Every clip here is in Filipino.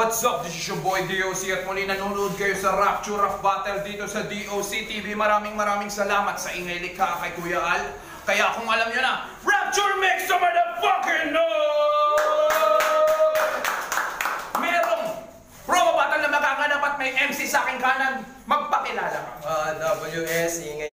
What's up? This is your boy DOC at muli nanonood kayo sa Rapture of Battle dito sa DOC TV. Maraming salamat sa ingay likha kay Kuya Al. Kaya kung alam nyo na, Rapture makes some motherfucking noise! Merong promo battle na magaganap at may MC sa aking kanan. Magpakilala ka. WS, ingay.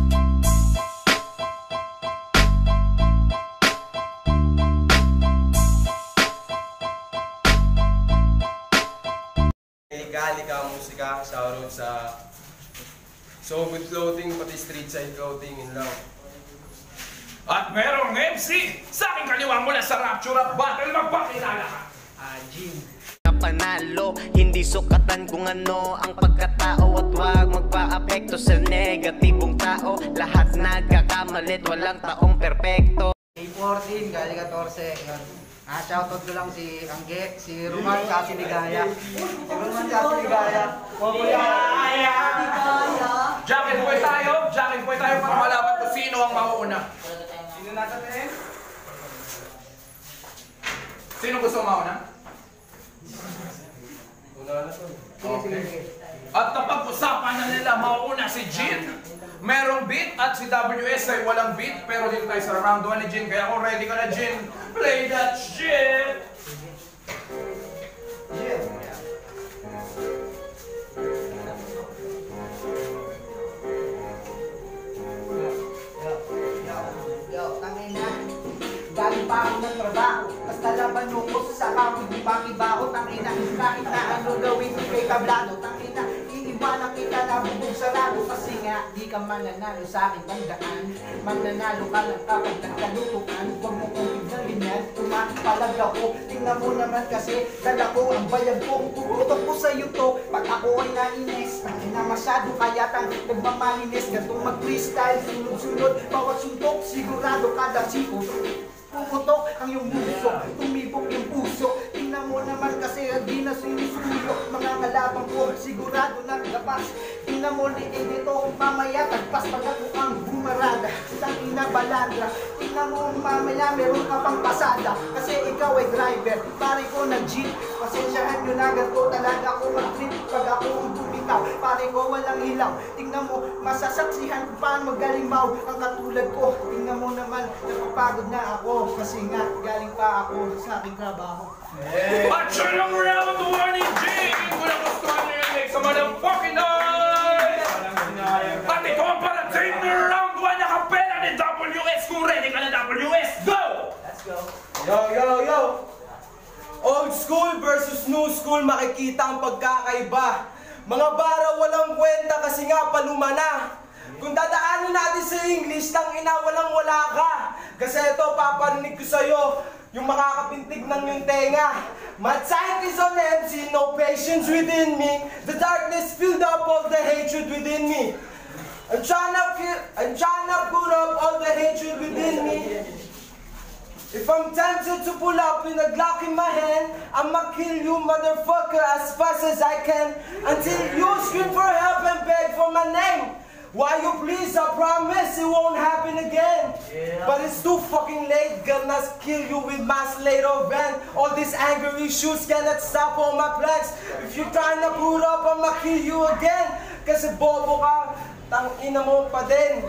Liga musika, shoutout sa So Good Clothing, pati Street Side Clothing, in love. At merong MC sa aking kaliwa mula sa Rapture of Battle. Magpakilala ka. Jim. Panalo, hindi sukatan kung ano ang pagkatao at wag magpa-apekto sa negatibong tao. Lahat nagkakamalit, walang taong perpekto. A14, Gali 14. Shoutout ko lang si Angge, si Roman Ligaya. Si Roman Ligaya. Jacket boy tayo para malaman kung sino ang mauuna. Sino nasa rin? Sino gusto mauna? Una na to. Okay. At napag-usapan na nila mauuna si Jin. Merong beat at si WS ay walang beat. Pero dito tayo sa round 1 ni Jin. Kaya kung ready ka na Jin, play that shit! Yeah. Yo, tangin na. Galing pa ako ng trabaho. Basta laban nukos sa kami, di pa kibaho. Tangin na, kahit na ano gawin ko kay kablado. Tangin na, iiba na kita na bubog sarado. Kasi nga, di ka mananalo sa akin bandaan. Mananalo ka lang kapag nagkalutukan. Huwag mo kong tignan yan, tumapalag ako. Tingnan mo naman kasi, dala ko ang bayag ko. Tututok ko sa'yo to, pag ako ay nainis. Tangin na masyado kaya tang nagmamalinis. Gantong mag-freestyle, sunod-sunod, bawat suntok, sigurado kada siko. Pumutok ang iyong puso, tumibok yung puso. Tingnan mo naman kasi di na sinusuyo. Mga kalabang ko, sigurado na lapas. Tingnan mo liig nito, mamaya tagpas pag ako ang bumarada. Tangin na balandra. Tingnan mo mamaya meron ka pang pasada. Kasi ikaw ay driver, pare ko na jeep. Pasensyahan nyo na ganito talaga ako mag-trip. Pag ako ang bumitaw, pare ko walang ilaw. Tingnan mo, masasaksihan ko pa magalimbaw ang katulad ko. Tingnan mo naman, napapagod na ako. Kasi nga, galing pa ako sa aking trabaho. At yun ang round 1 ni Jin! Kung nagustuhan nyo yung next sa motherfucking noise! At ito ang parating round 1 na kapela ni WS. Kung ready ka na WS, go! Let's go! Yo! Old school versus new school, makikita ang pagkakaiba. Mga bara walang kwenta kasi nga paluma na. Kung dadaanin natin sa English, tang ina walang wala ka. Kasi ito, paparinig ko sa'yo, yung makakapintig ng yung tenga. My sight is on empty, no patience within me. The darkness filled up all the hatred within me. I'm trying to put up all the hatred within me. If I'm tempted to pull up with a Glock in my hand, I'ma kill you motherfucker as fast as I can. Until you scream for help and beg for my name. Why you please, I promise it won't happen again. But it's too fucking late, gonna kill you with my slate of van. All these anger issues cannot stop all my plans. If you trying to put up, I'ma kill you again. Kasi bobo ka, tang ina mo pa din.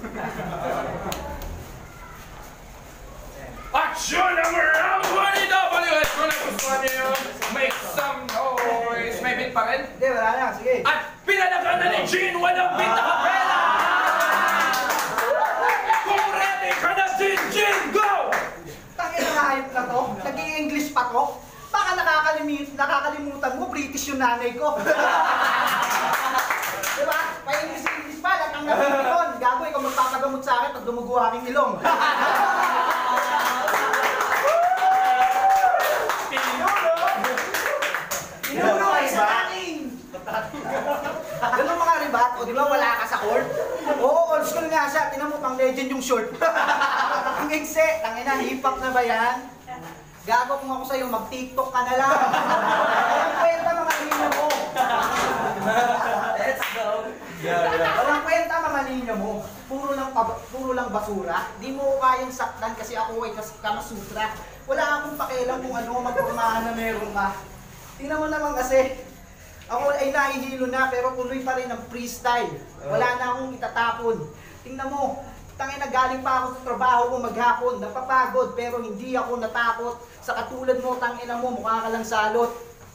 At yun ang round 1 ni WS. Kung nagustuhan nyo yun, make some noise. May beat pa rin? Hindi, wala na. Sige. At pinalagan na ni Jin, walang beat na kapela! Kung ready ka na Jin, go! Tangin na hayop na to. Nag-i-English pa to. Baka nakakalimutan mo, British yung nanay ko. Diba? Pa-English pa, lang ang nabibigon. Gago, ikaw magpapagamot sa akin pag dumugo aking ilong. Pinuno ay sa akin! Ganun mga ribat, o di ba wala ka sa court? Oo, old school nga siya. Tinan mo pang legend yung short. Ang egse, tangina, hip-hop na ba yan? Gago kung ako sa'yo, mag-tiktok ka na lang. Walang kwenta mga linya mo. Let's go. Walang kwenta mga linya mo. Puro lang basura. Di mo kayang saktan kasi ako ay kamasutra. Wala akong pakialam kung ano magpormahan na meron ka. Tingnan mo naman kasi, ako ay nahihilo na pero tuloy pa rin ang freestyle. Wala na akong itatapon. Tingnan mo, tangina galing pa ako sa trabaho ko maghapon, napapagod pero hindi ako natakot. Sa katulad mo, tangina mo, mukha ka lang salot.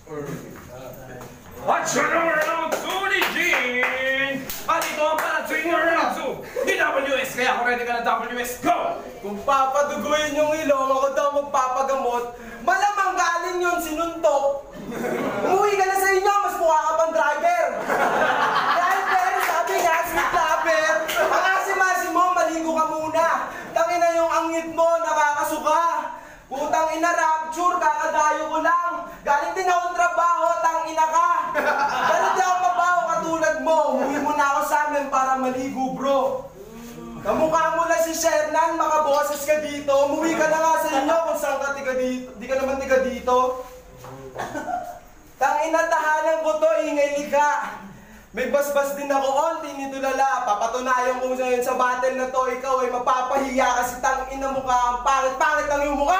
What's your number round 2 ni Jean? At ito ang parating na round 2 ni WS. Kaya kung ready ka na WS, go! Kung papaduguin yung ilong, ako daw magpapagamot. Malamang galing yun, sinuntok. Umuwi ka na sa inyo, mas mukha ka pang driver. Dahil pero sabi nga, sweet lover, ang asim-asim mo, maligo ka muna. Tangina yung angit mo, nakakasuka. Putang ina, rapture, kakadayo ko lang. Galing din akong trabaho, tangina ka. Galing din akong mabaho katulad mo. Umuwi mo na ako sa amin para maligo, bro. Kamukha mo lang si Shernan, makaboses ka dito. Umuwi ka na nga sa inyo kung saan ka tiga dito. Di ka naman tiga dito. Tangina, tahanan ko to, ingay ka. May basbas din ako, onti nitulala. Papatunayan ko ngayon sa battle na to, ikaw ay mapapahiya kasi tangina mukha ang pangit-pangit ang iyong mukha.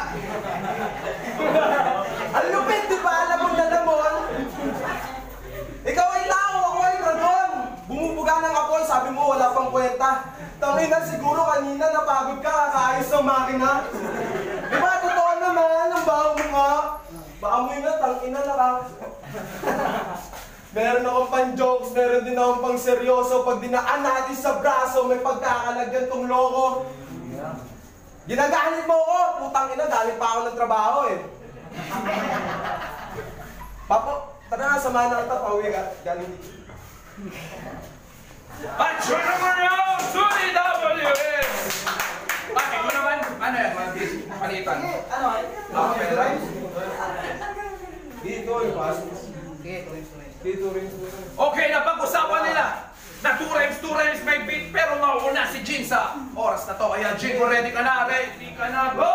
Ang lupit, di ba? Alam mo na lamon. Ikaw ay tao, ako ay dragon. Bumubuga ng apoy, sabi mo wala pang kwenta. Tangina, siguro kanina napagod ka, kakaayos ng makina. Di ba, totoo naman, ang baho mo nga. Baamoy na, tangina na ka. Meron akong pang-jokes, meron din akong pang-seryoso. Pag dinaan natin sa braso, may pagkakalagyan tong loko. Ginaganit mo ko, putang ina, galing pa ako ng trabaho eh. Papo, tara na, samahan na kita, pauwi ka. Galing dito. At your number round 2 ni WS! Bakit mo naman? Ano yan? Palitan. Ano? Dito yung pasok. Dito rin. Okay, napag-usapan nila na 2 rhymes may beat pero mauna si Jean sa oras na to. Kaya Jean, kung ready ka na, go!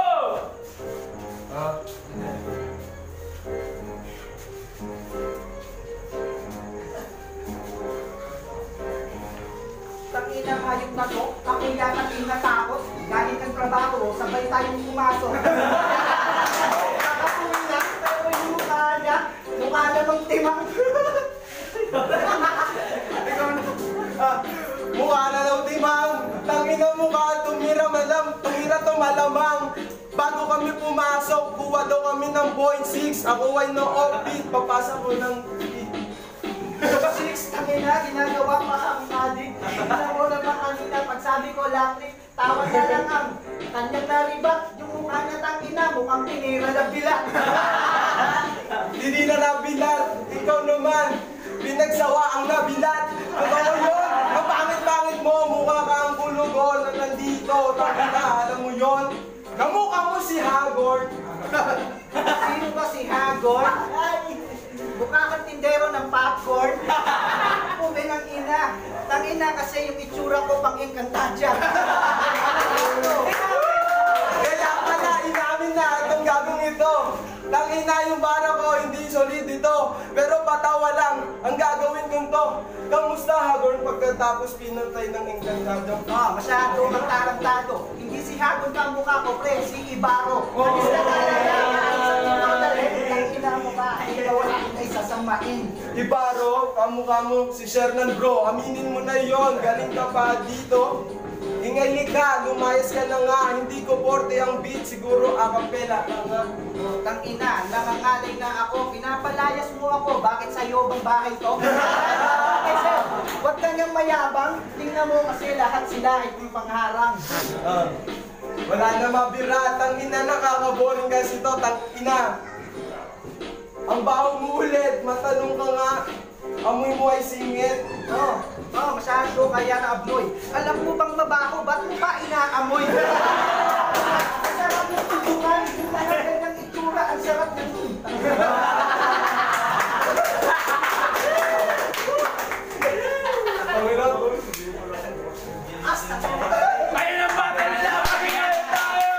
Tangina hayop na to, ako yata natakot. Galing ng trabaho, sabay tayong pumasok. Nakatuwi na, pero yung mukha niya, mukha namang timang. Mukha na daw timang. Tangina mukha, tumira to malamang. Bago kami pumasok, kuha daw kami ng 0.6. Ako ay no offbeat, papasa ko ng 6, tangina, ginagawa pa ang adik. Alam mo naman kanina, pag sabi ko electric, tawag na lang ang kanyang naribat. Yung mukha niya tangina, mukhang pinira na bilat. hindi na nabilat. Ikaw naman, pinagsawa ang nabilat. Totoo yun, ang pangit-pangit mo, mukha ka ang kulugon na nandito. Tangina, alam mo yun? Kamukha mo si Hagord. Sino ba si Hagor? Ay, mukha kang tindero ng popcorn. Pube ng ina. Tangina kasi yung itsura ko pang Encantadia. Kaya pala, inamin na itong gagong ito. Tangina yung bara ko, hindi solid ito. Pero patawa lang, ang gagawin kong to. Kamusta, Hagor, pagkatapos pinantay ng Encantadia? Masyado kang tarantado. Hindi si Hagor ka mukha ko, pre, si Ibaro. Alis na talaga. Tangina mo ba? Ikaw ay sasamain. Ibaro, kamukha mo si Shernan, bro. Aminin mo na yon, galing ka pa dito. Ingay ka, lumayas ka na nga. Hindi ko porte ang beat, siguro akapela ka nga. Tangina, nakangalay na ako. Pinapalayas mo ako. Bakit sa'yo bang bahay to? Kasi, huwag ka niyang mayabang. Tingnan mo kasi lahat sila ay kung pangharang. Wala na mabira, tangina, nakakaboring kasi to, tangina. Ang baho mo ulit, matanong ka nga. Amoy mo ay singit. Masyado kaya na abnoy. Alam mo bang mabaho, ba't mo ba inaamoy? Ang sarap ng tulungan, yung mga ganyang itsura, ang sarap ng Ayun ang battle nila! Pakinggan tayo!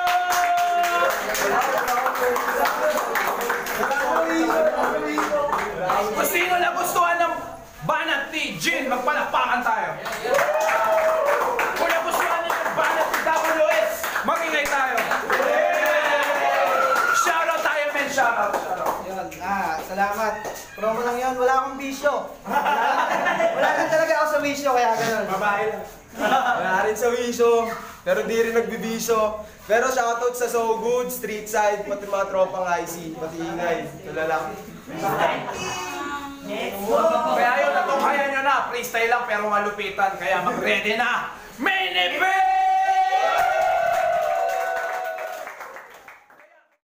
Kung sino nagustuhan ng banat ni Jean, magpalakpakan tayo. Kung nagustuhan niyo ng banat ni WS, magingay tayo. Shoutout tayo, men. Shoutout. Yun, sa salamat. Promo lang yun, wala akong bisyo. Wala lang talaga ako sa bisyo, kaya ganun. Babae lang. Wala rin sa wisyo, pero di rin nagbibisyo. Pero shoutout sa So Good, Street Side, pati mga tropang IC, pati ingay. Tulala. Kaya yun, natunghayan nyo na. Freestyle lang pero malupitan. Kaya mag-ready na. Main event!